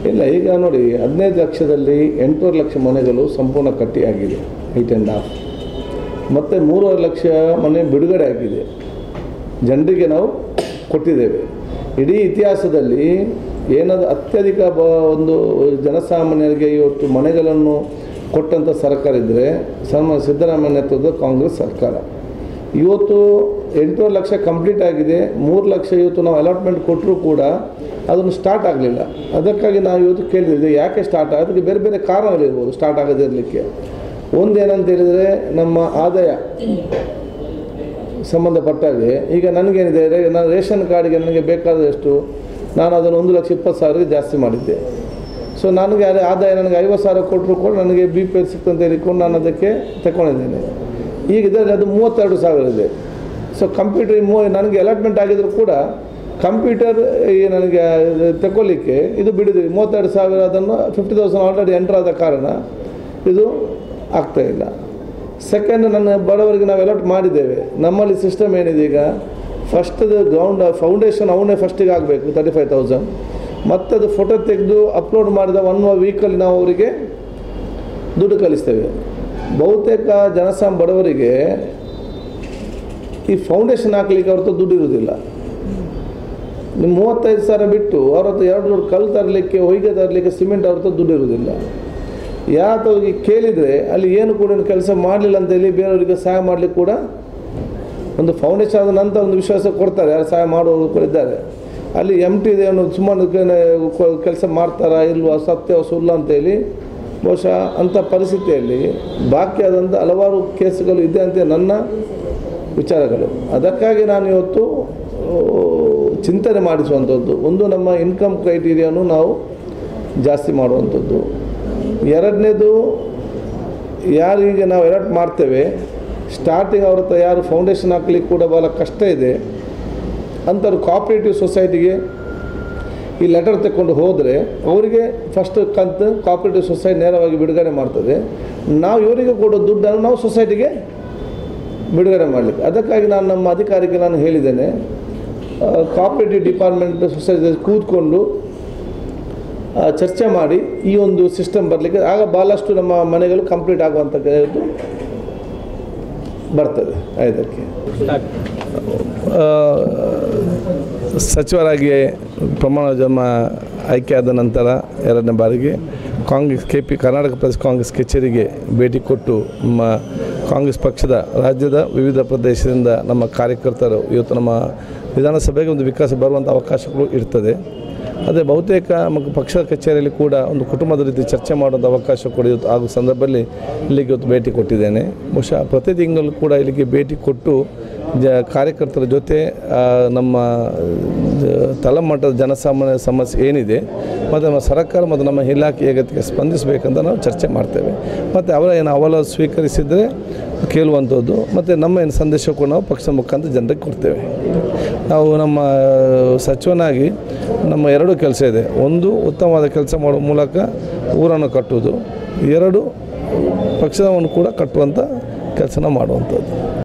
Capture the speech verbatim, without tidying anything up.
ಇಲ್ಲ, ಈಗ ನೋಡಿ ಹದಿನೈದು ಲಕ್ಷದಲ್ಲಿ ಎಂಟೂವರೆ ಲಕ್ಷ ಮನೆಗಳು ಸಂಪೂರ್ಣ ಕಟ್ಟಿ ಆಗಿದೆ, ಏಯ್ಟ್ ಆ್ಯಂಡ್ ಹಾಫ್. ಮತ್ತು ಮೂರುವರೆ ಲಕ್ಷ ಮನೆ ಬಿಡುಗಡೆ ಆಗಿದೆ, ಜನರಿಗೆ ನಾವು ಕೊಟ್ಟಿದ್ದೇವೆ. ಇಡೀಿ ಇತಿಹಾಸದಲ್ಲಿ ಏನಾದರೂ ಅತ್ಯಧಿಕ ಬ ಒಂದು ಜನಸಾಮಾನ್ಯರಿಗೆ ಇವತ್ತು ಮನೆಗಳನ್ನು ಕೊಟ್ಟಂಥ ಸರ್ಕಾರ ಇದ್ದರೆ ಸನ್ಮಾನ್ಯ ಸಿದ್ದರಾಮಯ್ಯ ನೇತೃತ್ವದ ಕಾಂಗ್ರೆಸ್ ಸರ್ಕಾರ. ಇವತ್ತು ಎಂಟೂವರೆ ಲಕ್ಷ ಕಂಪ್ಲೀಟ್ ಆಗಿದೆ, ಮೂರು ಲಕ್ಷ ಇವತ್ತು ನಾವು ಅಲಾಟ್ಮೆಂಟ್ ಕೊಟ್ಟರೂ ಕೂಡ ಅದನ್ನು ಸ್ಟಾರ್ಟ್ ಆಗಲಿಲ್ಲ. ಅದಕ್ಕಾಗಿ ನಾವು ಇವತ್ತು ಕೇಳಿದ್ವಿ ಯಾಕೆ ಸ್ಟಾರ್ಟ್ ಆಗ, ಅದಕ್ಕೆ ಬೇರೆ ಬೇರೆ ಕಾರಣಗಳಿರ್ಬೋದು ಸ್ಟಾರ್ಟ್ ಆಗದಿರಲಿಕ್ಕೆ. ಒಂದು ಏನಂತ ಹೇಳಿದರೆ ನಮ್ಮ ಆದಾಯ ಸಂಬಂಧಪಟ್ಟಾಗೆ ಈಗ ನನಗೇನಿದೆ, ನಾನು ರೇಷನ್ ಕಾರ್ಡಿಗೆ ನನಗೆ ಬೇಕಾದಷ್ಟು ನಾನು ಅದನ್ನು ಒಂದು ಲಕ್ಷ ಇಪ್ಪತ್ತು ಸಾವಿರಕ್ಕೆ ಜಾಸ್ತಿ ಮಾಡಿದ್ದೆ. ಸೊ ನನಗೆ ಅದೇ ಆದಾಯ ನನಗೆ ಐವತ್ತು ಸಾವಿರ ಕೊಟ್ಟರು ಕೂಡ ನನಗೆ ಬಿ ಪಿ ಎಲ್ ಸಿಕ್ತಂತ ಹೇಳಿಕೊಂಡು ನಾನು ಅದಕ್ಕೆ ತಗೊಂಡಿದ್ದೇನೆ. ಈಗ ಇದರಲ್ಲಿ ಅದು ಮೂವತ್ತೆರಡು ಸಾವಿರ ಇದೆ. ಸೊ ಕಂಪ್ಯೂಟರ್ ಮೂ ನನಗೆ ಅಲಾಟ್ಮೆಂಟ್ ಆಗಿದ್ರು ಕೂಡ ಕಂಪ್ಯೂಟರ್ ನನಗೆ ತಗೊಳ್ಳಿಕ್ಕೆ ಇದು ಬಿಡಿದ್ವಿ ಮೂವತ್ತೆರಡು ಸಾವಿರ, ಅದನ್ನು ಫಿಫ್ಟಿ ತೌಸಂಡ್ ಆಲ್ರೆಡಿ ಎಂಟರ್ ಆದ ಕಾರಣ ಇದು ಆಗ್ತಾಯಿಲ್ಲ. ಸೆಕೆಂಡ್, ನನ್ನ ಬಡವರಿಗೆ ನಾವು ಅಲಾಟ್ ಮಾಡಿದ್ದೇವೆ. ನಮ್ಮಲ್ಲಿ ಸಿಸ್ಟಮ್ ಏನಿದೆ, ಈಗ ಫಸ್ಟದು ಗ್ರೌಂಡ್ ಫೌಂಡೇಶನ್ ಅವನೇ ಫಸ್ಟಿಗೆ ಆಗಬೇಕು ತರ್ಟಿ ಫೈವ್ ತೌಸಂಡ್, ಮತ್ತು ಅದು ಫೋಟೋ ತೆಗೆದು ಅಪ್ಲೋಡ್ ಮಾಡಿದ ಒನ್ ವೀಕಲ್ಲಿ ನಾವು ಅವರಿಗೆ ದುಡ್ಡು ಕಳಿಸ್ತೇವೆ. ಬಹುತೇಕ ಜನಸಾಮಾನ್ಯ ಬಡವರಿಗೆ ಈ ಫೌಂಡೇಶನ್ ಹಾಕ್ಲಿಕ್ಕೆ ಅವ್ರದ್ದು ದುಡ್ಡು ಇರೋದಿಲ್ಲ. ನಿಮ್ಮ ಮೂವತ್ತೈದು ಸಾವಿರ ಬಿಟ್ಟು ಅವ್ರ ಹತ್ರ ಎರಡು ದುಡ್ಡು ಕಲ್ಲು ತರಲಿಕ್ಕೆ, ಹೊಯ್ಗೆ ತರಲಿಕ್ಕೆ ಸಿಮೆಂಟ್ ಅವ್ರ ಹತ್ರ ದುಡ್ಡು ಇರೋದಿಲ್ಲ. ಯಾತವ್ರಿಗೆ ಕೇಳಿದರೆ ಅಲ್ಲಿ ಏನು ಕೂಡ ಕೆಲಸ ಮಾಡಲಿಲ್ಲ ಅಂತೇಳಿ ಬೇರೆಯವರಿಗೆ ಸಹಾಯ ಮಾಡಲಿಕ್ಕೆ ಕೂಡ ಒಂದು ಫೌಂಡೇಶನ್ ಆದ ನಂತರ ಒಂದು ವಿಶ್ವಾಸ ಕೊಡ್ತಾರೆ, ಯಾರು ಸಹಾಯ ಮಾಡುವವರು ಕೂಡ ಇದ್ದಾರೆ. ಅಲ್ಲಿ ಎಮ್ ಟಿ ಇದೆ ಅನ್ನೋ ಸುಮ್ಮನೆ ಕೆಲಸ ಮಾಡ್ತಾರಾ ಇಲ್ವಾ, ಸತ್ಯ ಸುಳ್ಳ ಅಂತೇಳಿ ಬಹುಶಃ ಅಂಥ ಪರಿಸ್ಥಿತಿಯಲ್ಲಿ ಬಾಕಿ ಆದಂಥ ಹಲವಾರು ಕೇಸುಗಳು ಇದೆ ಅಂತ ನನ್ನ ವಿಚಾರಗಳು. ಅದಕ್ಕಾಗಿ ನಾನು ಇವತ್ತು ಚಿಂತನೆ ಮಾಡಿಸುವಂಥದ್ದು, ಒಂದು ನಮ್ಮ ಇನ್ಕಮ್ ಕ್ರೈಟೀರಿಯಾನು ನಾವು ಜಾಸ್ತಿ ಮಾಡುವಂಥದ್ದು. ಎರಡನೇದು, ಯಾರಿಗೆ ನಾವು ಅಲಾಟ್ ಮಾಡ್ತೇವೆ ಸ್ಟಾರ್ಟಿಂಗ್ ಅವ್ರ ಹತ್ರ ಯಾರು ಫೌಂಡೇಶನ್ ಹಾಕ್ಲಿಕ್ಕೆ ಕೂಡ ಭಾಳ ಕಷ್ಟ ಇದೆ ಅಂಥವ್ರು ಕೋಆಪ್ರೇಟಿವ್ ಸೊಸೈಟಿಗೆ ಈ ಲೆಟರ್ ತಗೊಂಡು ಹೋದರೆ ಅವರಿಗೆ ಫಸ್ಟ್ ಕಂತು ಕೋಆಪ್ರೇಟಿವ್ ಸೊಸೈಟಿ ನೇರವಾಗಿ ಬಿಡುಗಡೆ ಮಾಡ್ತದೆ. ನಾವು ಇವರಿಗೆ ಕೊಡೋ ದುಡ್ಡನ್ನು ನಾವು ಸೊಸೈಟಿಗೆ ಬಿಡುಗಡೆ ಮಾಡಲಿಕ್ಕೆ. ಅದಕ್ಕಾಗಿ ನಾನು ನಮ್ಮ ಅಧಿಕಾರಿಗೆ ನಾನು ಹೇಳಿದ್ದೇನೆ, ಕೋಆಪ್ರೇಟಿವ್ ಡಿಪಾರ್ಟ್ಮೆಂಟ್ ಸೊಸೈಟಿ ಕೂತ್ಕೊಂಡು ಚರ್ಚೆ ಮಾಡಿ ಈ ಒಂದು ಸಿಸ್ಟಮ್ ಬರಲಿಕ್ಕೆ ಆಗ ಭಾಳಷ್ಟು ನಮ್ಮ ಮನೆಗಳು ಕಂಪ್ಲೀಟ್ ಆಗುವಂಥ ಬರ್ತದೆ. ಇದಕ್ಕೆ ಸಚಿವರಾಗಿ ಪ್ರಮಾಣ ಜನ್ಮ ಆಯ್ಕೆಯಾದ ನಂತರ ಎರಡನೇ ಬಾರಿಗೆ ಕಾಂಗ್ರೆಸ್ ಕೆ ಪಿ ಕರ್ನಾಟಕ ಪ್ರದೇಶ ಕಾಂಗ್ರೆಸ್ ಕಚೇರಿಗೆ ಭೇಟಿ ಕೊಟ್ಟು ನಮ್ಮ ಕಾಂಗ್ರೆಸ್ ಪಕ್ಷದ ರಾಜ್ಯದ ವಿವಿಧ ಪ್ರದೇಶದಿಂದ ನಮ್ಮ ಕಾರ್ಯಕರ್ತರು ಇವತ್ತು ನಮ್ಮ ವಿಧಾನಸಭೆಗೆ ಒಂದು ವಿಕಾಸ ಬರುವಂಥ ಅವಕಾಶಗಳು ಇರ್ತದೆ. ಅದೇ ಬಹುತೇಕ ನಮ್ಮ ಪಕ್ಷದ ಕಚೇರಿಯಲ್ಲಿ ಕೂಡ ಒಂದು ಕುಟುಂಬದ ರೀತಿ ಚರ್ಚೆ ಮಾಡುವಂಥ ಅವಕಾಶ ಕೂಡ ಇವತ್ತು ಆಗುವ ಸಂದರ್ಭದಲ್ಲಿ ಇಲ್ಲಿಗೆ ಇವತ್ತು ಭೇಟಿ ಕೊಟ್ಟಿದ್ದೇನೆ. ಬಹುಶಃ ಪ್ರತಿ ತಿಂಗಳು ಕೂಡ ಇಲ್ಲಿಗೆ ಭೇಟಿ ಕೊಟ್ಟು ಜ ಕಾರ್ಯಕರ್ತರ ಜೊತೆ ನಮ್ಮ ತಳಮಟ್ಟದ ಜನಸಾಮಾನ್ಯ ಸಮಸ್ಯೆ ಏನಿದೆ ಮತ್ತು ನಮ್ಮ ಸರ್ಕಾರ ಮತ್ತು ನಮ್ಮ ಇಲಾಖೆ ಅಗತ್ಯಕ್ಕೆ ಸ್ಪಂದಿಸಬೇಕಂತ ನಾವು ಚರ್ಚೆ ಮಾಡ್ತೇವೆ. ಮತ್ತು ಅವರ ಏನು ಅಹವಾಲು ಸ್ವೀಕರಿಸಿದರೆ ಕೇಳುವಂಥದ್ದು ಮತ್ತು ನಮ್ಮ ಏನು ಸಂದೇಶ ಕೂಡ ನಾವು ಪಕ್ಷದ ಮುಖಾಂತರ ಜನರಿಗೆ ಕೊಡ್ತೇವೆ. ನಾವು ನಮ್ಮ ಸಚಿವನಾಗಿ ನಮ್ಮ ಎರಡು ಕೆಲಸ ಇದೆ. ಒಂದು, ಉತ್ತಮವಾದ ಕೆಲಸ ಮಾಡುವ ಮೂಲಕ ಊರನ್ನು ಕಟ್ಟುವುದು. ಎರಡು, ಪಕ್ಷದವನ್ನು ಕೂಡ ಕಟ್ಟುವಂಥ ಕೆಲಸನ ಮಾಡುವಂಥದ್ದು.